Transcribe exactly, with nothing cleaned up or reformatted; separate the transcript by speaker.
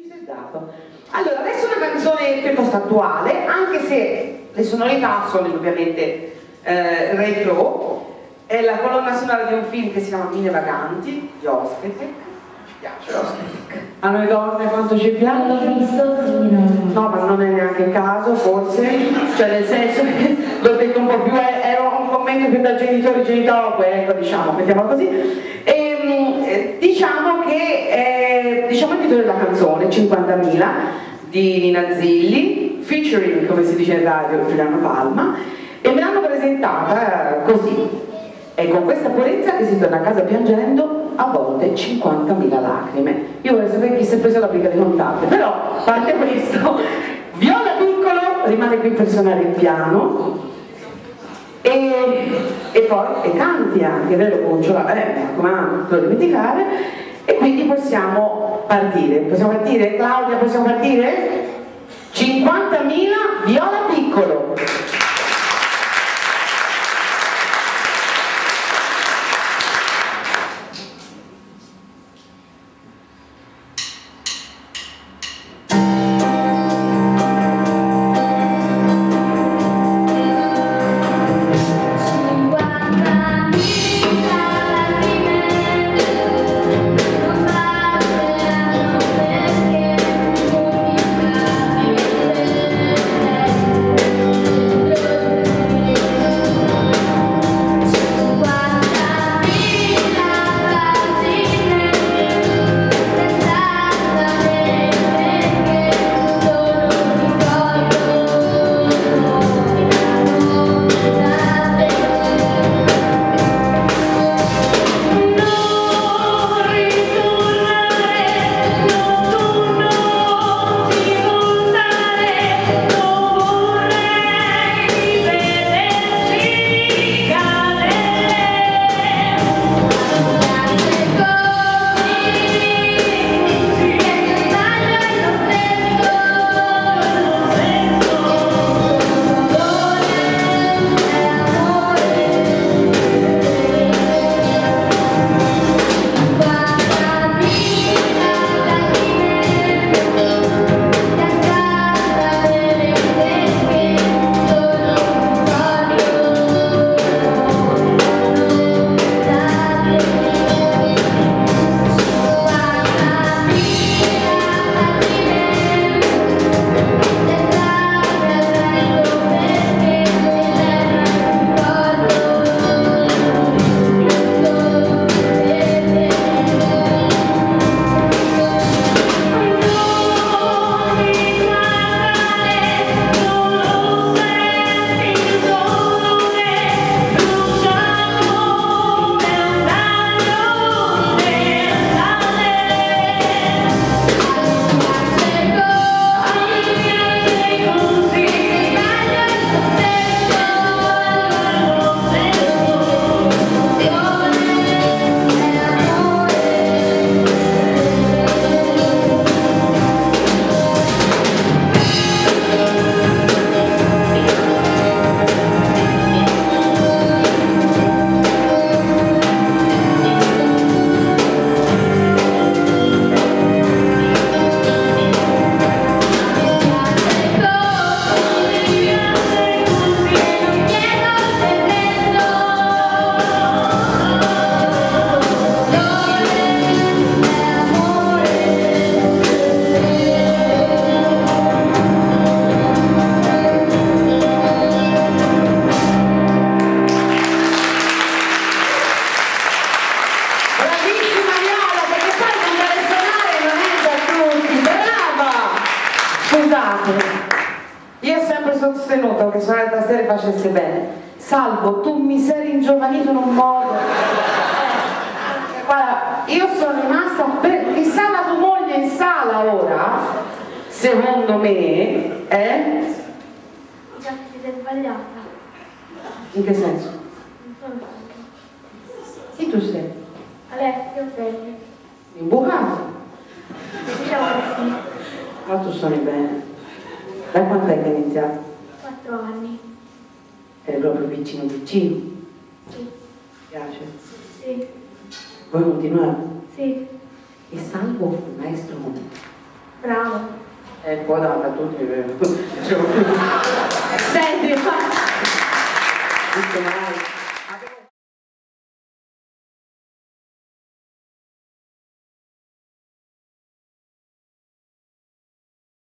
Speaker 1: Allora, adesso una canzone piuttosto attuale, anche se le sonorità sono ovviamente eh, retro. È la colonna sonora di un film che si chiama Mine Vaganti di Ospetec. Ci piace Ospetec? A noi donne quanto ci piace?
Speaker 2: Non l'ho visto, quindi no.
Speaker 1: No, ma non è neanche il caso, forse. Cioè nel senso che l'ho detto un po' più, era un commento più da genitori genitori, ecco, diciamo, mettiamo così. E, diciamo che eh, diciamo il titolo della canzone, cinquantamila, di Nina Zilli, featuring, come si dice in radio, Giuliano Palma, e me l'hanno presentata così. È con questa purezza che si torna a casa piangendo, a volte cinquantamila lacrime. Io vorrei sapere chi si è preso la briga di contarle, però a parte questo, Viola Piccolo rimane qui per suonare il piano e, e poi e canti anche, vero Cucciola? Eh, mi raccomando, non lo dimenticare. E quindi possiamo partire. Possiamo partire? Claudia, possiamo partire? cinquantamila Viola Piccolo. Io ho sempre sostenuto che suonare le tastiere facesse bene. Salvo, tu mi sei ringiovanito in un modo. Guarda, io sono rimasta per... chissà la tua moglie in sala ora, secondo me, eh?
Speaker 2: Già ti sei sbagliata.
Speaker 1: In che senso?
Speaker 2: Non sono sbagliata.
Speaker 1: Chi tu sei?
Speaker 2: Alessio Belli.
Speaker 1: Imbucato?
Speaker 2: Diciamo che sì.
Speaker 1: Ma tu suoni bene. Da quant'è che hai iniziato?
Speaker 2: Quattro anni.
Speaker 1: Eri proprio vicino vicino?
Speaker 2: Sì.
Speaker 1: Ti piace?
Speaker 2: Sì.
Speaker 1: Vuoi continuare?
Speaker 2: Sì.
Speaker 1: E Salvo, il maestro,
Speaker 2: Bravo.
Speaker 1: E poi da tutti, senti, ma... Tutto mai.